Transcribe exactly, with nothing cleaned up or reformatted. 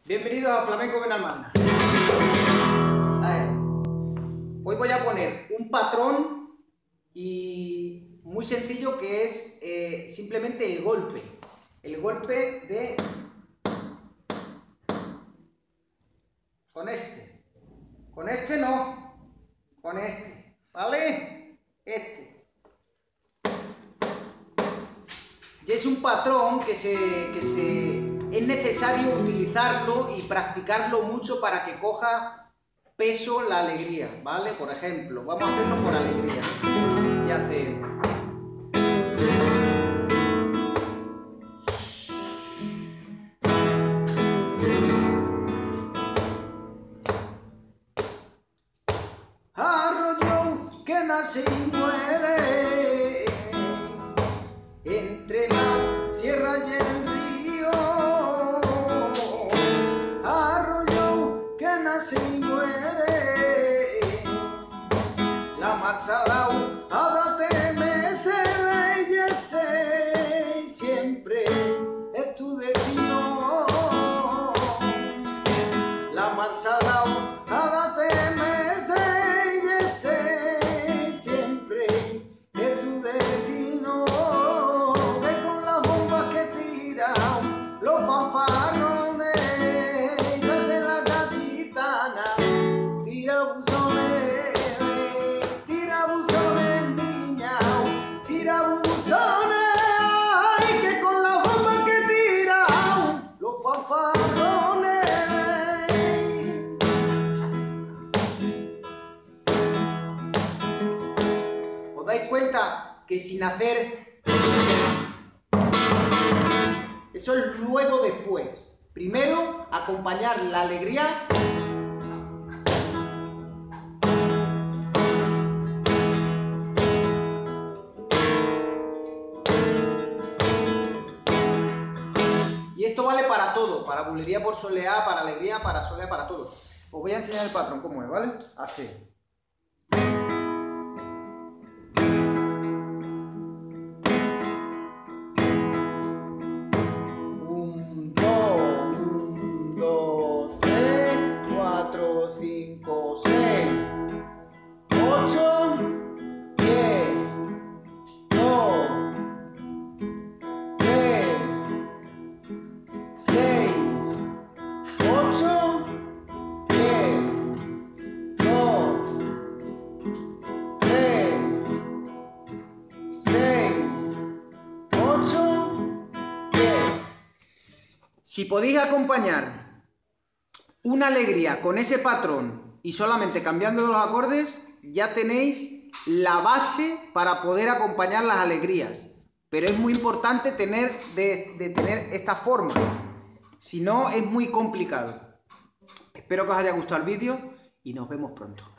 Bienvenidos a Flamenco Benalmádena. Hoy voy a poner un patrón y muy sencillo que es eh, simplemente el golpe. El golpe de... Con este. Con este no. Con este. ¿Vale? Este. Y es un patrón que se... Que se es necesario utilizarlo y practicarlo mucho para que coja peso la alegría, ¿vale? Por ejemplo, vamos a hacerlo por alegría. Y hace... Arroyo que nace y muere entre la sierra y el río. Arroyo que nace y muere, la mar salao adate me se embellece y siempre es tu destino. La mar salao adate me se embellece y siempre es tu destino. Que con las bombas que tiran los fanfarrones se hace la gaditana, tira buzones, tira buzones niña, tira buzones. Ay, que con las bombas que tiran los fanfarrones. ¿Os dais cuenta que sin hacer eso es luego después? Primero acompañar la alegría y esto vale para todo, para bulería por soleá, para alegría, para soleá, para todo. Os voy a enseñar el patrón cómo es, ¿vale? Hace si podéis acompañar una alegría con ese patrón y solamente cambiando los acordes, ya tenéis la base para poder acompañar las alegrías. Pero es muy importante tener, de, de tener esta forma, si no es muy complicado. Espero que os haya gustado el vídeo y nos vemos pronto.